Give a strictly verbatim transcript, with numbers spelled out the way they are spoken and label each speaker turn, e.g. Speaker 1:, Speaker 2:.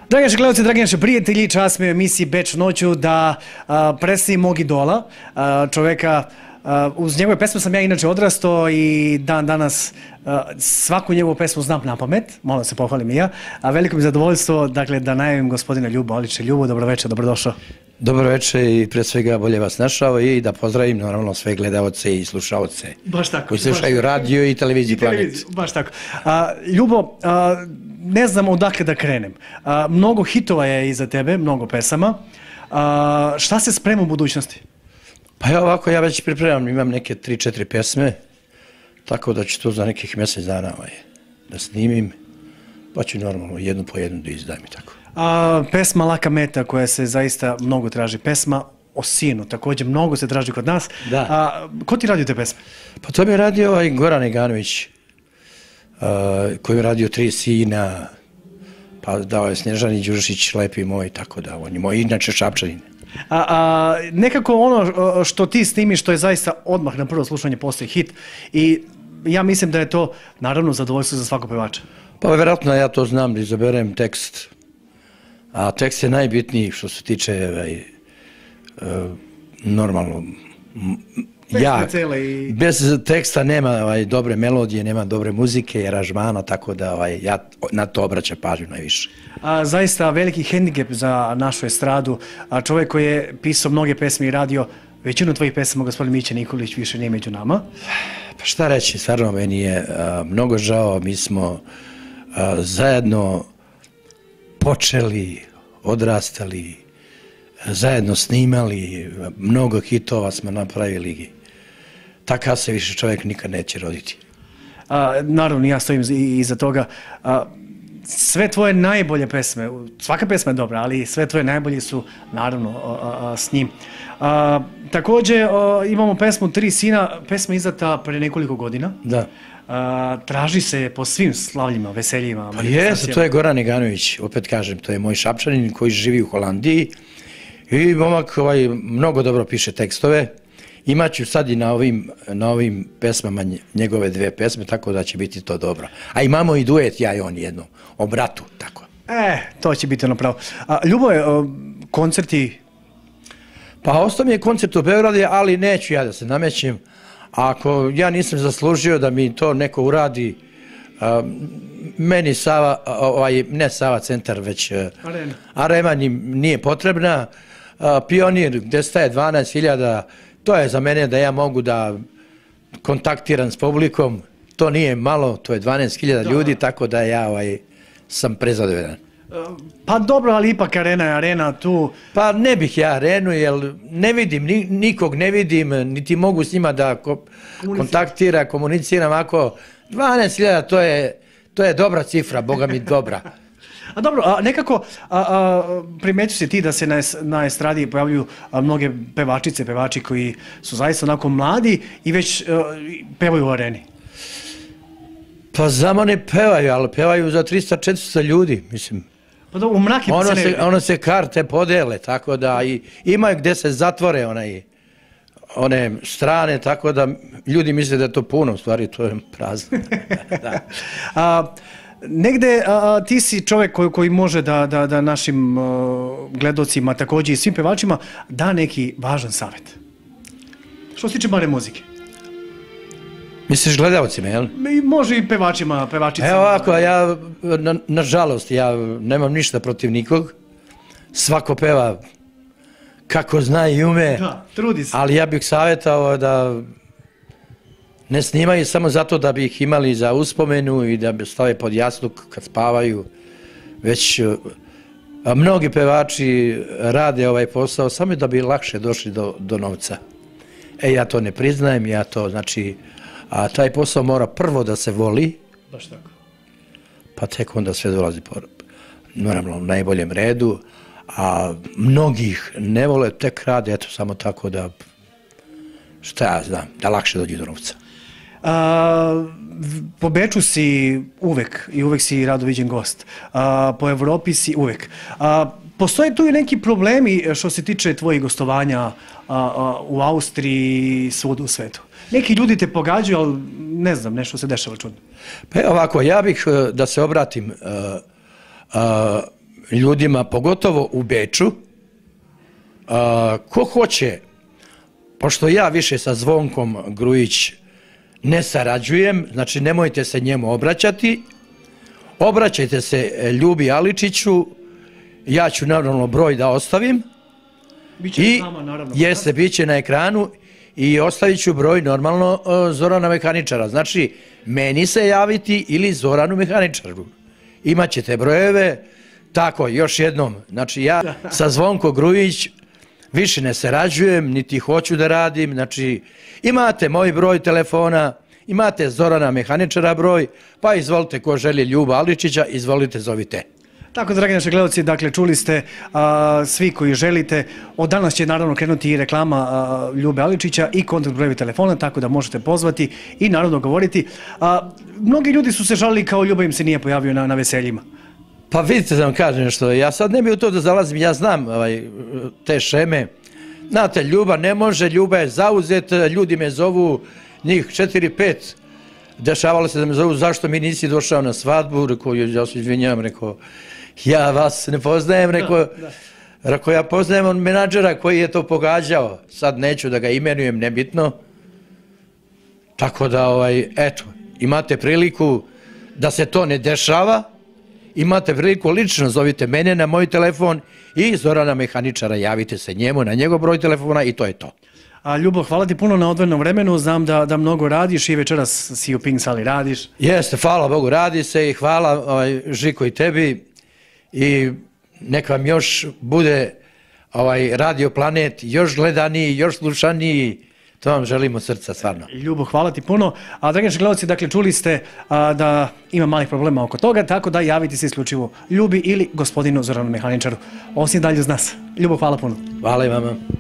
Speaker 1: Dragi naši gledalci, dragi naši prijatelji, čast mi je u emisiji Beč noću da a, predstavim mog idola, a, čoveka, a, uz njegove pesme sam ja inače odrastao i dan danas a, svaku njegovu pesmu znam na pamet, malo se pohvalim i ja, a veliko mi zadovoljstvo dakle, da najavim gospodina Ljuba Olića. Ljubo, dobroveče, dobrodošao.
Speaker 2: Dobro večer i pre svega bolje vas našao i da pozdravim naravno sve gledalce i slušalce koji slušaju radio i televiziju Planet.
Speaker 1: Baš tako. A, Ljubo, a, ne znam odakle da krenem. A, mnogo hitova je iza tebe, mnogo pesama. A, šta se sprema u budućnosti?
Speaker 2: Pa ja ovako, ja već pripremam, imam neke tri četiri pesme, tako da ću to za nekih mjesec dana ovaj, da snimim, pa ću normalno jednu po jednu da izdajem i tako.
Speaker 1: A, pesma Laka meta koja se zaista mnogo traži, pesma o sinu, također mnogo se traži kod nas.
Speaker 2: Da.
Speaker 1: A, ko ti radio te pesme?
Speaker 2: Pa to bi radio ovaj Goran Eganović, uh, koji je radio Tri sina, pa dao je Snježani Đurišić, Lepi moj, tako da, on je moj inače Šapčanin.
Speaker 1: A, a, nekako ono što ti snimiš, što je zaista odmah na prvo slušanje postoji hit i ja mislim da je to naravno zadovoljstvo za svakog pevača.
Speaker 2: Pa vjerojatno ja to znam da izaberem tekst, a tekst je najbitniji što se tiče ovaj, uh, normalno jak. I... Bez teksta nema ovaj, dobre melodije, nema dobre muzike i aranžmana, tako da ovaj, ja na to obraćam pažnju najviše.
Speaker 1: A, zaista veliki hendikep za našu estradu, a čovjek koji je pisao mnoge pesme i radio većinu tvojih pesama, gospodin Mića Nikolić, više nije među nama.
Speaker 2: Pa šta reći, stvarno meni je a, mnogo žao, mi smo a, zajedno počeli, odrastali, zajedno snimali, mnogo hitova smo napravili. Takav se više čovjek nikad neće roditi.
Speaker 1: A, naravno, ja stojim iza toga. A, sve tvoje najbolje pesme, svaka pesma je dobra, ali sve tvoje najbolje su naravno a, a, s njim. A, također a, imamo pesmu Tri sina, pesma izdata pre nekoliko godina.
Speaker 2: Da.
Speaker 1: A, traži se po svim slavljima, veseljima.
Speaker 2: Pa jesu, to je Goran Eganović, opet kažem, to je moj Šapčanin koji živi u Holandiji i momak ovaj, mnogo dobro piše tekstove. Imaću sad i na ovim, na ovim pesmama njegove dve pesme, tako da će biti to dobro. A imamo i duet, ja i on jedno, o bratu, tako.
Speaker 1: E, to će biti ono pravo. A, Ljuboje, koncerti?
Speaker 2: Pa ostao mi je koncert u Beogradu, ali neću ja da se namećem. Ako ja nisam zaslužio da mi to neko uradi, a, meni Sava, ovaj, ne Sava centar, već Arena, Arena nije potrebna. A, Pionir, gdje staje dvanaest hiljada, to je za mene da ja mogu da kontaktiram s publikom. To nije malo, to je dvanaest hiljada ljudi, tako da ja ovaj, sam prezadovoljan.
Speaker 1: Pa dobro, ali ipak Arena je Arena tu.
Speaker 2: Pa ne bih ja Arenu, jer ne vidim, nikog ne vidim, niti mogu s njima da ko kontaktira, komuniciram. Ako dvanaest hiljada, to je, to je dobra cifra, boga mi dobra.
Speaker 1: A dobro, a nekako a, a, primeću se ti da se na, na estradi pojavljuju a, mnoge pevačice, pevači koji su zaista onako mladi i već a, pevaju u Areni.
Speaker 2: Pa za mene pevaju, ali pevaju za trista četiristo ljudi, mislim.
Speaker 1: Pa da, u mrakim
Speaker 2: ono
Speaker 1: se,
Speaker 2: se, ono se karte podele, tako da i imaju gdje se zatvore onaj, one strane, tako da ljudi misle da je to puno, u stvari to je prazno. Da.
Speaker 1: A, negde a, ti si čovjek koji, koji može da, da, da našim a, gledocima, također i svim pevačima, da neki važan savjet. Što se tiče bare muzike?
Speaker 2: Misliš gledalcima, jel?
Speaker 1: I može i pevačima, pevačicama.
Speaker 2: Evo ovako, ja, na, nažalost, ja nemam ništa protiv nikog. Svako peva kako zna i ume.
Speaker 1: Da, trudi se.
Speaker 2: Ali ja bih savjetao da ne snimaju samo zato da bi ih imali za uspomenu i da bi stave pod jasluk kad spavaju. Već a mnogi pevači rade ovaj posao samo da bi lakše došli do, do novca. E, ja to ne priznajem, ja to, znači, a taj posao mora prvo da se voli.
Speaker 1: Baš tako.
Speaker 2: Pa tek onda sve dolazi po, naravno, u najboljem redu. A mnogih ne vole, tek rade, eto, samo tako da, šta ja znam, da lakše dođe do novca.
Speaker 1: A, po Beču si uvek i uvek si rado viđen gost. A, po Evropi si uvek. A, postoje tu i neki problemi što se tiče tvojih gostovanja a, a, u Austriji i svud u svetu. Neki ljudi te pogađaju, ali ne znam, nešto se dešava čudno.
Speaker 2: Pa ovako, ja bih da se obratim uh, uh, ljudima, pogotovo u Beču, a, ko hoće, pošto ja više sa Zvonkom Grujić ne sarađujem, znači nemojte se njemu obraćati, obraćajte se Ljubi Aličiću, ja ću naravno broj da ostavim.
Speaker 1: Biće
Speaker 2: I
Speaker 1: sama, naravno.
Speaker 2: jeste, bit će na ekranu i ostavit ću broj normalno Zorana Mehaničara. Znači, meni se javiti ili Zoranu Mehaničaru. Imaćete brojeve, tako, još jednom. Znači, ja sa Zvonko Grujić više ne sarađujem, niti hoću da radim. Znači, imate moj broj telefona, imate Zorana Mehaničara broj, pa izvolite ko želi Ljuba Aličića, izvolite, zovite.
Speaker 1: Tako, dragi naši gledalci, dakle, čuli ste a, svi koji želite. Od danas će naravno krenuti i reklama a, Ljube Aličića i kontakt brojevi telefona, tako da možete pozvati i naravno govoriti. A, mnogi ljudi su se žalili kao Ljuba im se nije pojavio na, na veseljima.
Speaker 2: Pa vidite da vam kažem nešto, ja sad ne bi u to da zalazim, ja znam ovaj, te šeme. Znate, Ljuba ne može, Ljuba je zauzet, ljudi me zovu, njih četiri, pet. Dešavalo se da me zovu, zašto mi nisi došao na svadbu, rekao, ja se izvinjam, rekao, ja vas ne poznajem, rekao, rekao, ja poznajem on menadžera koji je to pogađao, sad neću da ga imenujem, nebitno. Tako da, ovaj, eto, imate priliku da se to ne dešava, imate priliku, lično zovite mene na moj telefon i Zorana Mehaničara, javite se njemu na njegov broj telefona i to je to.
Speaker 1: A, Ljubo, hvala ti puno na odvojenom vremenu, znam da, da mnogo radiš i večeras si u Pink sali radiš.
Speaker 2: Jeste, hvala Bogu, radi se i hvala ovaj, Žiko i tebi i nek vam još bude ovaj, Radio Planet još gledaniji, još slušaniji, to vam želim od srca, stvarno.
Speaker 1: Ljubo, hvala ti puno. A, dragi naši gledalci, dakle, čuli ste a, da ima malih problema oko toga, tako da javite se isključivo Ljubi ili gospodinu Zoranu Mehaničaru. Osim dalje uz nas. Ljubo, hvala puno.
Speaker 2: Hvala i vama.